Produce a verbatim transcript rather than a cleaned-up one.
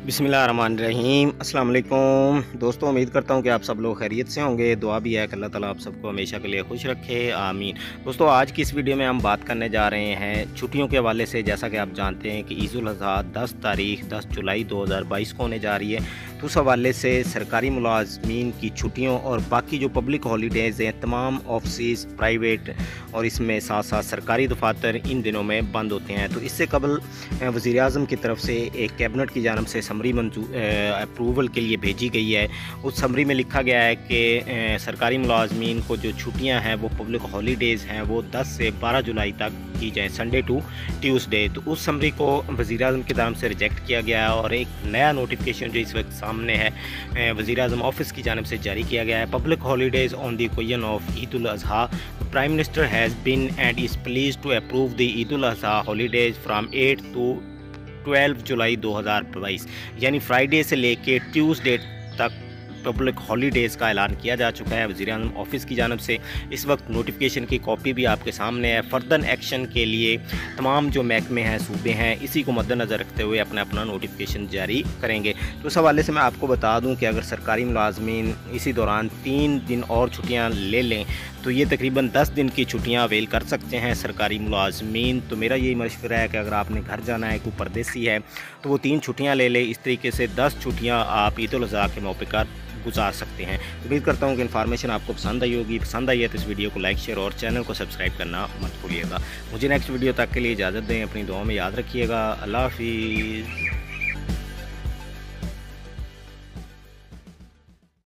बिस्मिल्लाहिर्रहमानिर्रहीम अस्सलाम वालेकुम दोस्तों, उम्मीद करता हूँ कि आप सब लोग खैरियत से होंगे। दुआ भी है कि अल्लाह ताला आप सबको हमेशा के लिए खुश रखे, आमीन। दोस्तों, आज की इस वीडियो में हम बात करने जा रहे हैं छुट्टियों के हवाले से। जैसा कि आप जानते हैं कि ईद उल अज़हा दस तारीख दस जुलाई दो हज़ार बाईस को होने जा रही है, तो उस हवाले से सरकारी मुलाजमीन की छुट्टियों और बाकी जो पब्लिक हॉलीडेज़ हैं, तमाम ऑफिस प्राइवेट और इसमें साथ साथ सरकारी दफातर इन दिनों में बंद होते हैं। तो इससे कबल वज़ीर आज़म की तरफ से एक कैबिनेट की जानब से समरी मंजूर अप्रूवल के लिए भेजी गई है। उस समरी में लिखा गया है कि सरकारी मुलाजमीन को जो छुट्टियां हैं वो पब्लिक हॉलीडेज़ हैं वो दस से बारह जुलाई तक की जाए, संडे टू ट्यूसडे। तो उस समरी को वज़ीर आज़म की तरफ से रिजेक्ट किया गया है और एक नया नोटिफिकेशन जो इस वक्त सामने है वज़ीर आज़म ऑफिस की जानब से जारी किया गया है। Public holidays on the occasion of Eid ul Azha, prime minister has been and is pleased to approve the Eid ul Azha holidays from eight to बारह जुलाई दो हज़ार बाईस, यानी फ्राइडे से लेके ट्यूसडे तक पब्लिक हॉलीडेज़ का ऐलान किया जा चुका है वज़ीर आज़म ऑफिस की जानब से। इस वक्त नोटिफिकेशन की कॉपी भी आपके सामने है। फर्दर एक्शन के लिए तमाम जो महकमे हैं, सूबे हैं, इसी को मद्देनज़र रखते हुए अपना अपना नोटिफिकेशन जारी करेंगे। तो इस हवाले से मैं आपको बता दूं कि अगर सरकारी मुलाजमीन इसी दौरान तीन दिन और छुट्टियां ले लें तो ये तकरीबन दस दिन की छुट्टियां अवेल कर सकते हैं सरकारी मुलाजमीन। तो मेरा यही मशवरा है कि अगर आपने घर जाना है, कोई परदेसी है, तो वो तीन छुट्टियां ले ले। इस तरीके से दस छुट्टियां आप ईद उल अज़हा के मौके पर गुजार सकते हैं। उम्मीद करता हूँ कि इन्फॉर्मेशन आपको पसंद आई होगी। पसंद आई है तो इस वीडियो को लाइक, शेयर और चैनल को सब्सक्राइब करना मत भूलिएगा। मुझे नेक्स्ट वीडियो तक के लिए इजाज़त दें। अपनी दुआ में याद रखिएगा। अल्लाह हाफिज़।